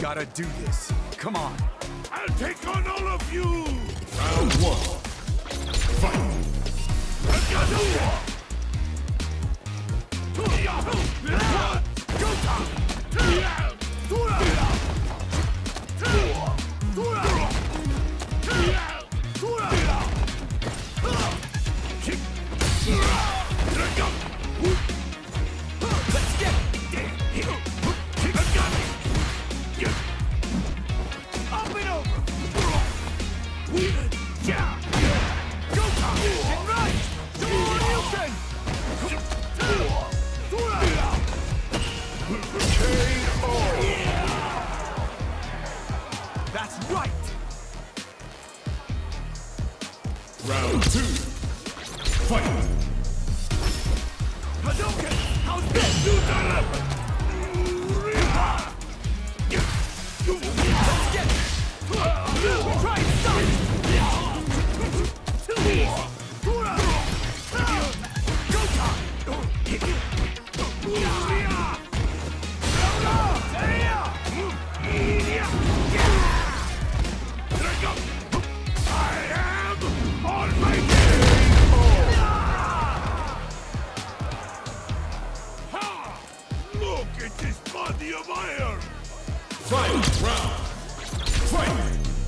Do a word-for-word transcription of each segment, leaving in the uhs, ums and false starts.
gotta do this. Come on. I'll take on all of you! Round one. Fight! Let's get up and over. Go, Tom! Get right! That's right! Round two. Fight! Hadouken! How's that? You done Let's get it! Try and stop it! Too easy! Go, Tom! I am on my game! Ha! Look at this body of iron! Fight! Round! Fight!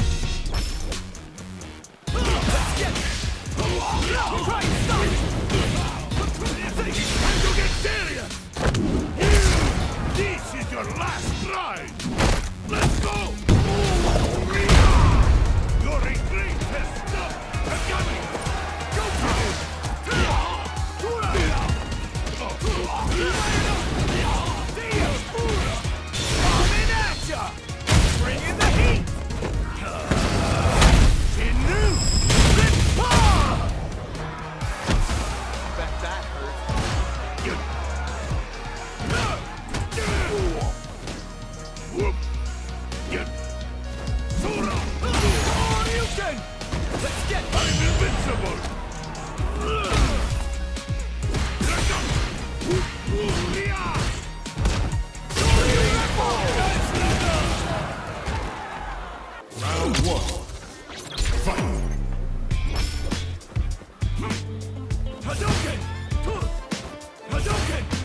Let's get it! Try and stop it! Time to get serious! This is your last ride! Let's go! Your retreat has stopped! I'm coming! Go for it! Coming at ya! Bring in the heat! Inu! Bet that hurt. Whoop! Get! Sora! Oh, you can! Let's get it! I'm invincible! Round one. Fight! Hadouken! Hadouken!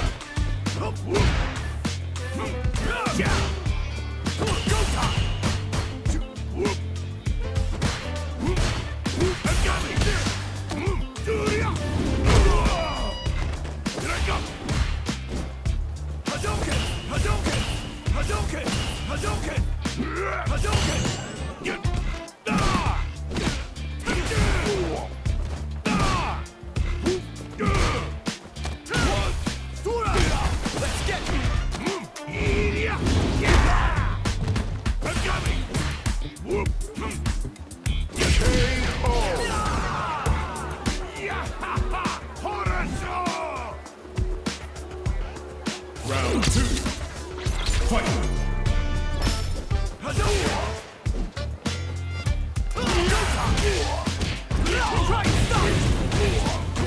Yeah! Go time! Whoop! I'm coming! Here I come! Hadouken! Hadouken! Hadouken! Hadouken! Hadouken! Get! Ah! Ah! Let's get it! I'm coming! Whoop! Round two. Fight! Try and stop it!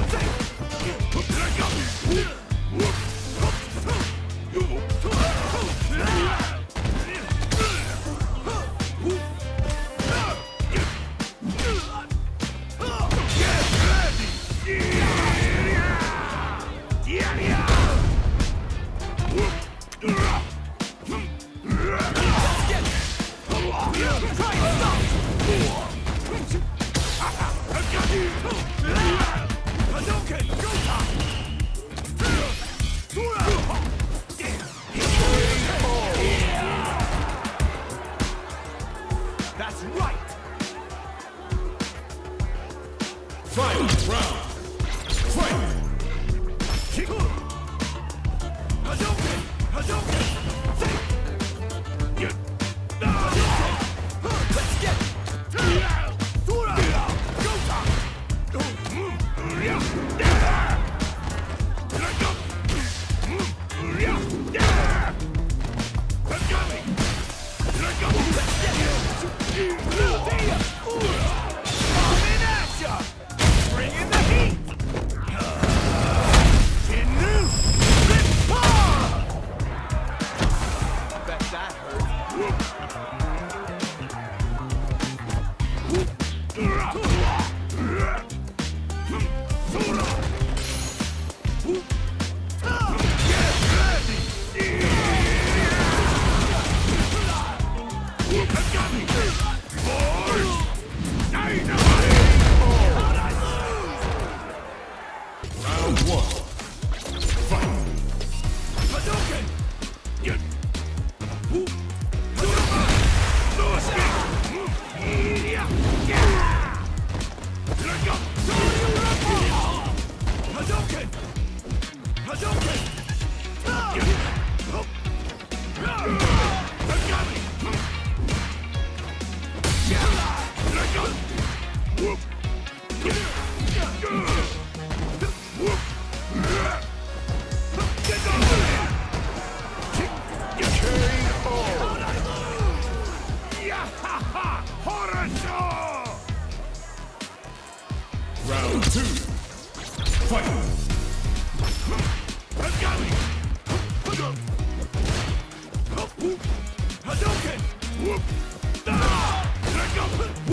Let's get it! Try and stop it! Hadouken! Go time! That's right! Final round! Fight! Hadouken! Hadouken! Get! Let's get it! Go time! I'm coming! Let's get it! Coming at ya! Bring in the heat! Bet that hurt. Round one. Fight. Hadouken! Get! No escape! Let go! Hadouken! Hadouken! Let go! Whoop! Get over there! Round two. Fight. Hadouken! Whoop! Ah! Let go!